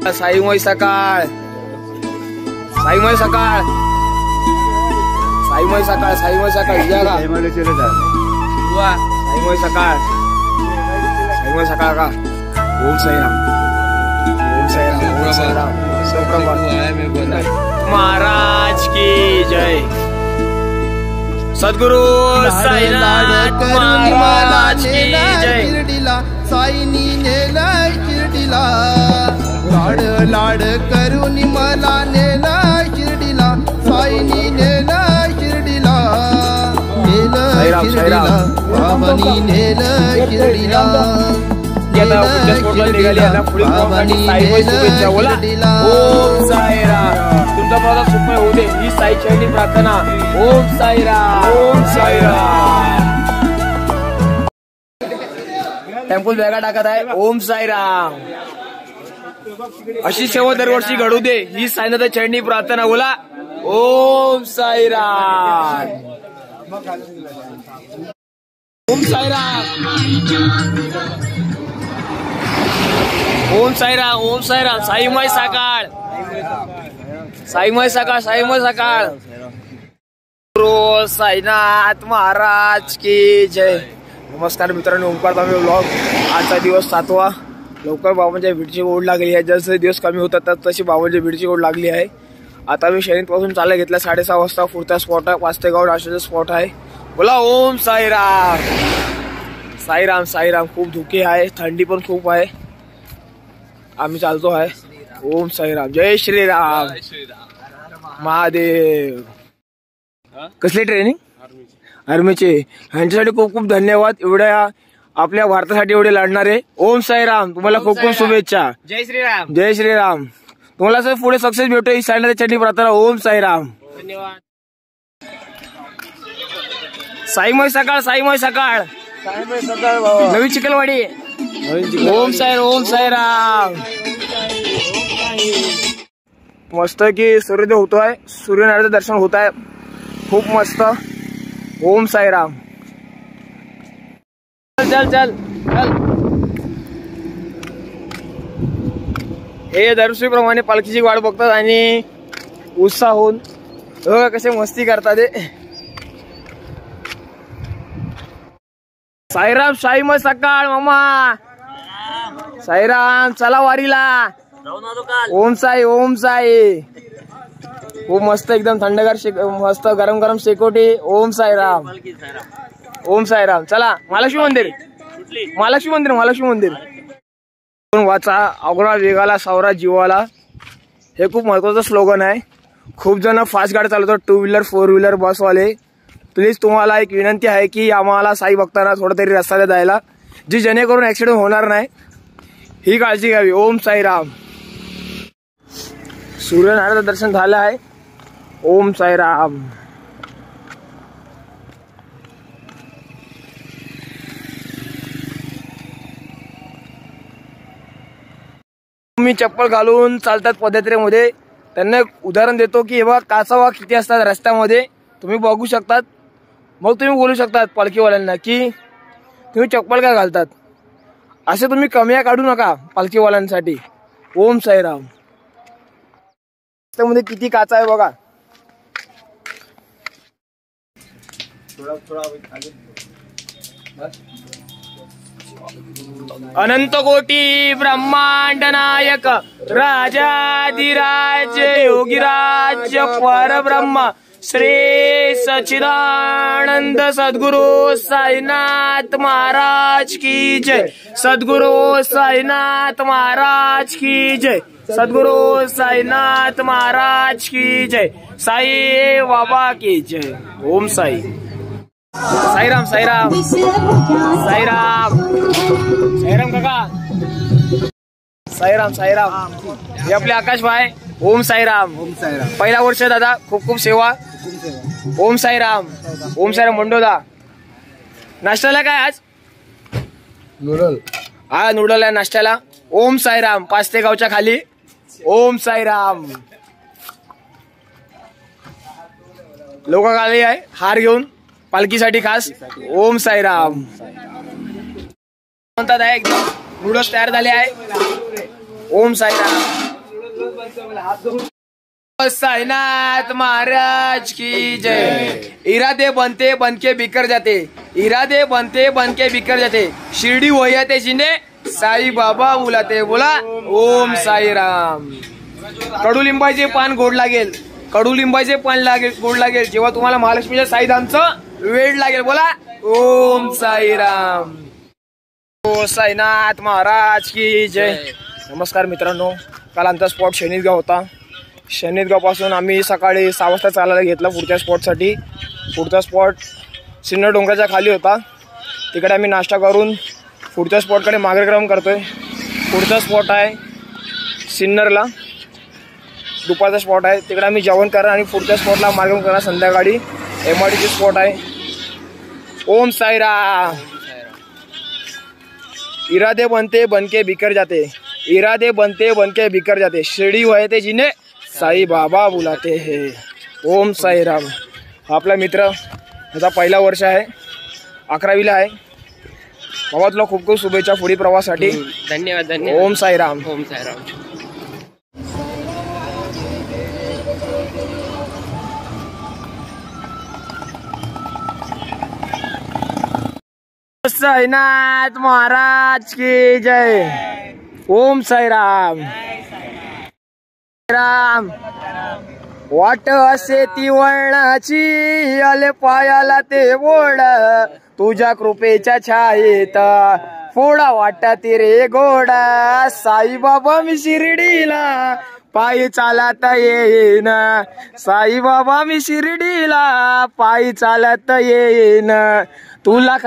साईमय सकाळ, साईमय सकाळ, साईमय सकाळ, साईमय सकाळ, साईमय सकाळ, साईमय सकाळ का। ओम साईराम, ओम साईराम, ओम साईराम, सुप्रभात महाराज की जय। सद्गुरु साईनाथ महाराज की जय। साईनी नेलाय शिर्डीला, लाड लाड करून मला नेलाय शिर्डीला, साईनी नेलाय शिर्डीला, नेलाय शिर्डीला, बाबानी नेलाय शिर्डीला, ओम साईराम। तुमचा प्रवास सुखमय होऊ दे ही साई चरणी प्रार्थना। ओम साईराम, ओम साईराम। टेम्पल बॅगा टाकत आहे। ओम साईराम। अशी सेवा दरवर्षी घडू दे ही साईनाथ चरणी प्रार्थना। बोला ओम साईराम, ओम साईराम, ओम साईराम, ओम साईराम। साईमय सकाळ, साईमय सकाळ, साईमय सकाळ। गुरु साईनाथ महाराज की जय। नमस्कार मित्रांनो, ओंकार दामे व्लॉग। आजचा दिवस 7वा। लवकर बाबांच्या भीडची ओढ लागली आहे। जसे दिवस कमी होतात तशी बाबांच्या भीडची ओढ लागली आहे। आता मी शनीत पासून चालला घेतला 6:30 वाजता। पुढचा स्पॉट आहे पास्तेगाव नाशिकचा स्पॉट आहे। बोला ओम साईराम, साईराम, साईराम। खूप धुके आहे, थंडी पण खूप आहे। आम्ही चालतो आहे। ओम साईराम, जय श्रीराम, महादेव। कसली ट्रेनिंग? आर्मीचे। ह्यांच्यासाठी खूप खूप धन्यवाद। एवढ्या आपल्या भारतासाठी एवढे लढणारे। ओम साईराम, तुम्हाला खूप खूप शुभेच्छा। जय श्रीराम, जय श्रीराम। तुम्हाला सर पुढे सक्सेस भेटो ही साईनाथ चरणी प्रार्थना। ओम साईराम, धन्यवाद। साईमय सकाळ, साईमय सकाळ, साईमय सकाळ बाबा, नवी चिखलवाडी। ओम साई, ओम साईराम। मस्त की सूर्योदय होतोय, सूर्यनारायणाचं दर्शन होत आहे। खूप मस्त। ओम साईराम। चल चल चल चल। हे दरवर्षीप्रमाणे पालखीची वाट बघतात आणि उत्साह होऊन कसे मस्ती करतात। साईराम, साईमय सकाळ मामा। साईराम, चला वारीला। ओम साई, ओम साई। खूप मस्त एकदम थंडगार मस्त गरम गरम शेकोटी। ओम साईराम, ओम साईराम। चला महालक्ष्मी मंदिर, महालक्ष्मी मंदिर, महालक्ष्मी मंदिर। वाचा अवघडा वेगाला सावरा जीवाला, हे खूप महत्वाचं स्लोगन आहे। खूप जण फास्ट गाडी चालवतात, 2 व्हीलर 4 व्हीलर बसवाले। प्लीज तुम्हाला एक विनंती आहे की आम्हाला साई भक्तांना थोडं तरी रस्त्याला द्यायला, जी जेणेकरून ऍक्सिडेंट होणार नाही ही काळजी घ्यावी। ओम साईराम। सूर्यनारायणाचं दर्शन झालं आहे। ओम साईराम। मी चप्पल घालून चालतात पदयात्रेमध्ये, त्यांना एक उदाहरण देतो की हे बघा काचावा किती असतात रस्त्यामध्ये, तुम्ही बघू शकतात। मग तुम्ही बोलू शकतात पालखीवाल्यांना की तुम्ही चप्पल काय घालतात, असे तुम्ही कमिया काढू नका पालखीवाल्यांसाठी। ओम साईराम। रस्त्यामध्ये किती काचा आहे बघा। अनंत कोटी ब्रह्मांड नायक राजाधिराज योगीराज परब्रह्म श्री सच्चिदानंद सद्गुरु साईनाथ महाराज की जय। सद्गुरु साईनाथ महाराज की जय। सद्गुरु साईनाथ महाराज की जय। साई बाबा की जय। ओम साई। साईराम, साईराम, साईराम, साईराम काका। साईराम, साईराम। हे आपले आकाश भाई। ओम साईराम, ओम साईराम। पहिला वर्ष दादा, खूप खूप सेवा। ओम साईराम, ओम साईराम। मंडोदा नाश्त्याला काय आज? नूडल। हा नूडल आहे नाश्त्याला। ओम साईराम। पास्तेगावच्या खाली। ओम साईराम। लोक आले आहे हार घेऊन पालखीसाठी खास। ओम साईराम। म्हणतात आहे एकदम नूडल्स तयार झाले आहे। ओम साईराम। साईनाथ महाराज की जय। इरादे बनते बनके बिकर जाते, इरादे बनते बनके बिकर जाते, शिर्डी वयाते जिने साई बाबा बुलाते। बोला ओम साईराम। कडुलिंबाचे पान गोड लागेल, कडुलिंबाचे पान गोड लागेल जेव्हा तुम्हाला महालक्ष्मीच्या साईधामचं वेळ लागेल। बोला ओम साईराम। ओ साईनाथ महाराज की जय। नमस्कार मित्रांनो, काल आमचा स्पॉट शनीदगाव होता। शनीदगाव पासून आम्ही सकाळी 6 वाजता चालायला घेतला पुढच्या स्पॉटसाठी। पुढचा स्पॉट सिन्नर डोंगराच्या खाली होता, तिकडे आम्ही नाश्ता करून पुढच्या स्पॉटकडे मार्गक्रमण करतोय। पुढचा स्पॉट आहे सिन्नरला, दुपारचा स्पॉट आहे, तिकडे आम्ही जेवण करणार आणि पुढच्या स्पॉटला मार्गक्रमण करणार संध्याकाळी। MRTची स्पॉट आहे। ओम साईराम। इरादे बनते बनके बिकर जाते, इरादे बनते बनके बिकर जाते, शिर्डी वयाते जिने साई बाबा बुलाते हैं। ओम साईराम। आपला मित्र याचा पहिला वर्ष आहे, 11वीला आहे। बाबा तुला खूप खूप शुभेच्छा पुढील प्रवासासाठी। धन्यवाद धन्यवाद। ओम साईराम। ओम साईराम। साईनाथ महाराज की जय। ओम साईराम। राम वाट असे ती वळणाची, आले पायाला ते ओढ, तुझ्या कृपेच्या छायेत फोडा वाटती रे गोडा। साईबाबा मी शिर्डीला पायी चालत येईन, साईबाबा मी शिर्डीला पायी चालत येईन। तुला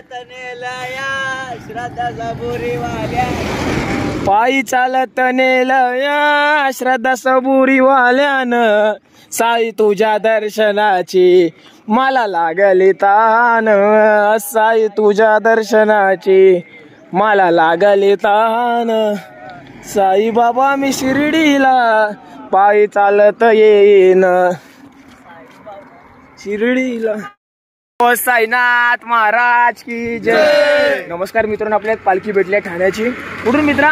पायी चालत नेलया श्रद्धा सबुरी वाल्यानं, साई तुझ्या दर्शनाची मला लागली तान, साई तुझ्या दर्शनाची मला लागली तान। साई बाबा मी शिर्डीला पायी चालत येईन, शिर्डीला। साईनाथ महाराज की जय। नमस्कार मित्रांनो, आपल्यात पालखी भेटली आहे ठाण्याची। कुठून मित्रा?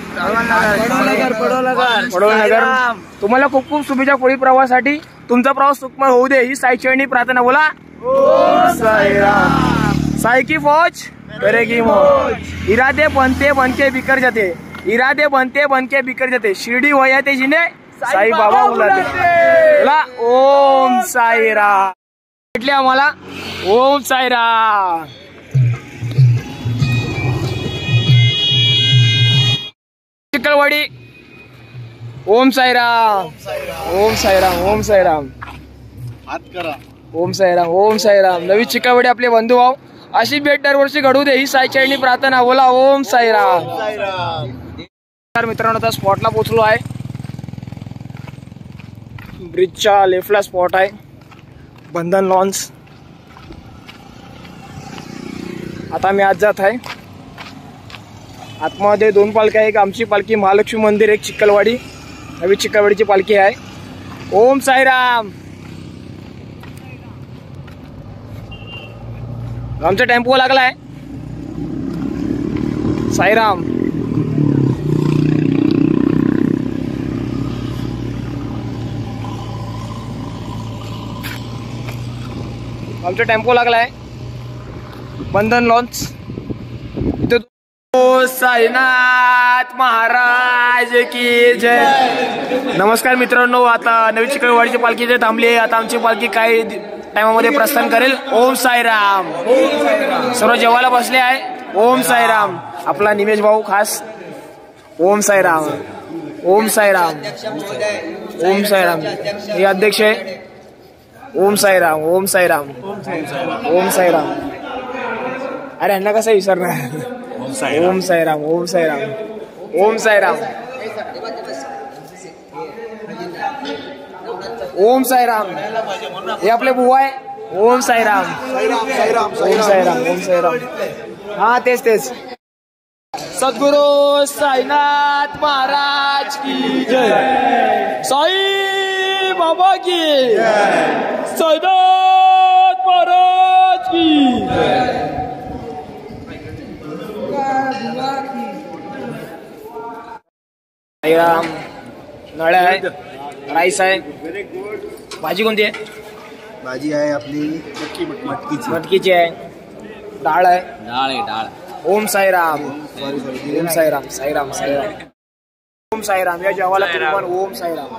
पडवळनगर। तुम्हाला खूप खूप शुभेच्छा पुढील प्रवासासाठी। तुमचा प्रवास सुखमय होऊ दे ही साईचरणी प्रार्थना। बोला ओम साईराम। साई की फौज करेगी मौज, इरादे बनते बनके बिकर जाते, इरादे बनते बनके बिकर जाते, शिर्डी वयाते जिने साई बाबा बुलाते। बोला ओम साईराम। भेटले आम्हाला। ओम साईराम। चिकलवाडी। ओम साईराम। ओम साईराम। ओम साईराम। ओम साईराम। ओम साईराम। नवी चिकलवाडी आपले बंधू भाऊ, अशी भेट दरवर्षी घडू दे ही साईचरणी प्रार्थना। बोला ओम साईराम। मित्रांनो, आता स्पॉटला पोहोचलो आहे। ब्रिजच्या लेफ्टला स्पॉट आहे बंधन लॉन्स। आता मी आज जात आहे। आतमध्ये 2 पालख्या, एक आमची पालखी महालक्ष्मी मंदिर, एक चिकलवाडी, नवी चिकलवाडीची पालखी आहे। ओम साईराम। आमचा टेम्पो लागलाय। साईराम। आमचा टेम्पो लागलाय बंधन लॉन्च इथे। साईनाथ महाराज की जय। नमस्कार मित्रांनो, आता नवी चिकलवाडीची पालखी इथे थांबली आहे। आता आमची पालखी काही टाइमामध्ये प्रस्थान करेल। ओम साईराम। सर्व जेवायला बसले आहे। ओम साईराम। आपला निमेश भाऊ खास। ओम साईराम। ओम साईराम। ओम साईराम। हे अध्यक्ष आहे। ओम साईराम। ओम साईराम। ओम साईराम। अरे यांना कसं विसरणार? ओम साईराम। ओम साईराम। ओम साईराम। ओम साईराम। हे आपले बुवा आहे। ओम साईराम। ओम साईराम। ओम साईराम। हा तेच तेच। सद्गुरु साईनाथ महाराज की जय। साई बाबा की साईनाथ महाराज की साईराम। नळ्या आहे, राईस आहे. भाजी कोणती आहे? भाजी आहे आपली मटकीची आहे. डाळ आहे. डाळ. ओम साईराम. ओम साईराम. साईराम साईराम. ओम साईराम. या जेवायला कुर्बान ओम साईराम.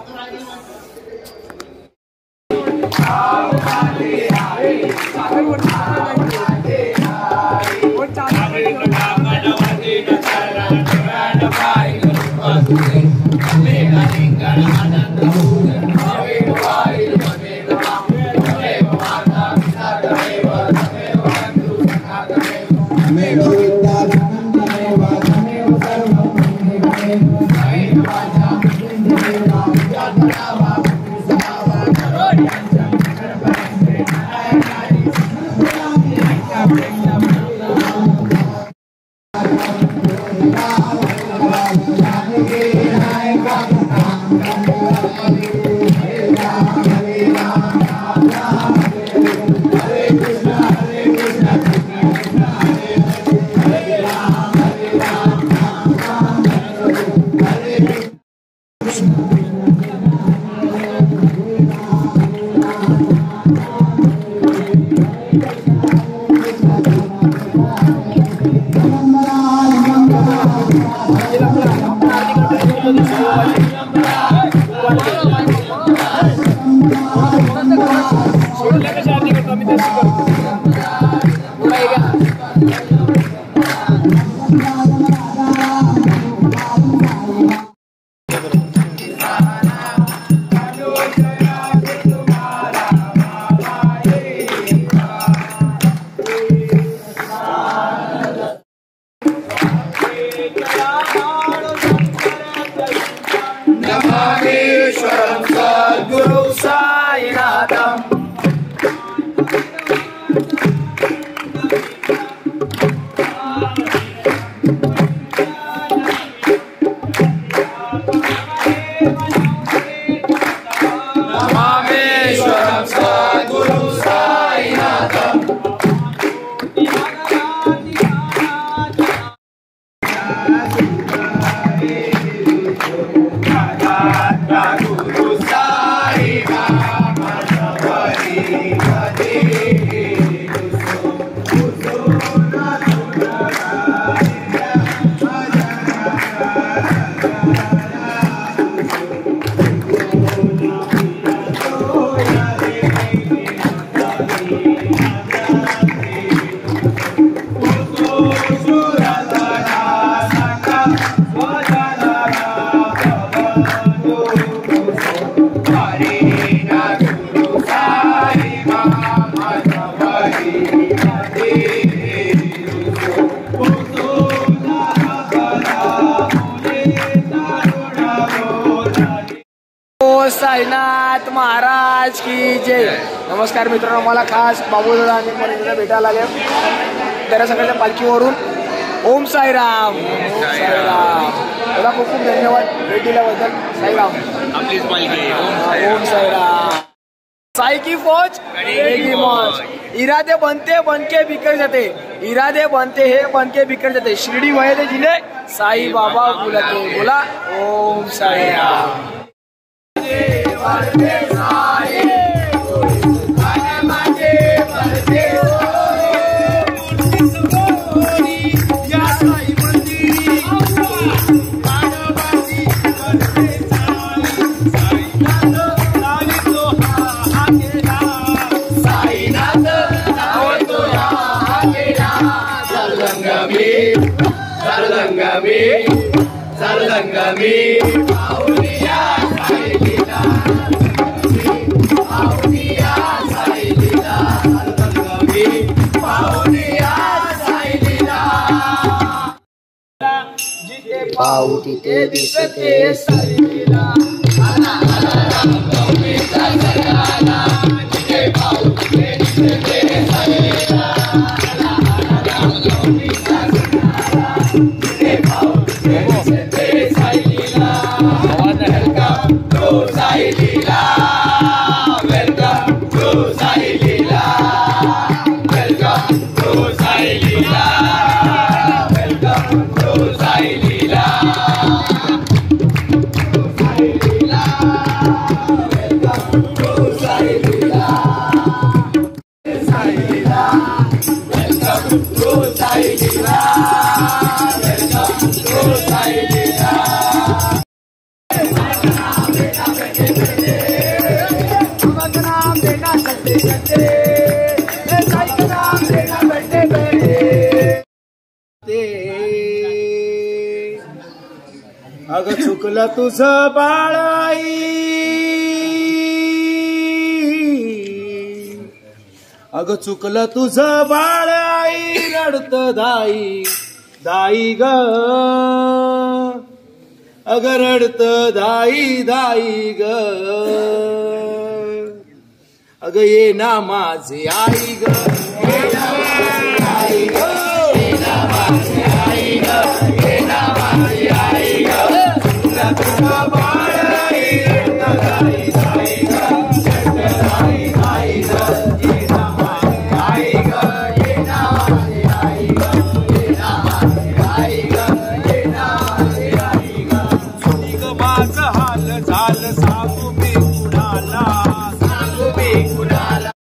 साईनाथ महाराज की जय. नमस्कार मित्रांनो, मला खास बाबूदादा आणि मनीषला भेटायला आले त्या सगळ्याच्या पालखीवरून. ओम साईराम. ओम साईराम. मला खूप खूप धन्यवाद भेट दिल्याबद्दल. साईराम. आपलीच पालखी. ओम साईराम. साई की फौज की मौज. इरादे बनते बनके बिखर जाते. इरादे बनते हे बनके बिखर जाते. शिर्डी वये ते जिले साई बाबा बुलाते. बोला ओम साईराम. पाहू तिथे दिसते Saileela. Welcome to Sai Leela. अग चुकलं तुझं बाळाई, अग चुकलं तुझं बाळाई, रडत दाई दाई ग, अग रडत दाई दाई ग, अग ये ना माझी आई ग, ये ना माझी आई ग, ये ना माझी आई ग, ये ना माझी आई ग, तुझं बाळाई, रडत दाई दाई ग, रडत दाई दाई ग, ये ना माझी आई ग, ये ना माझी आई ग, ये ना माझी आई ग, ये ना माझी आई ग, सुनी ग माझं हाल झालं सांगू मी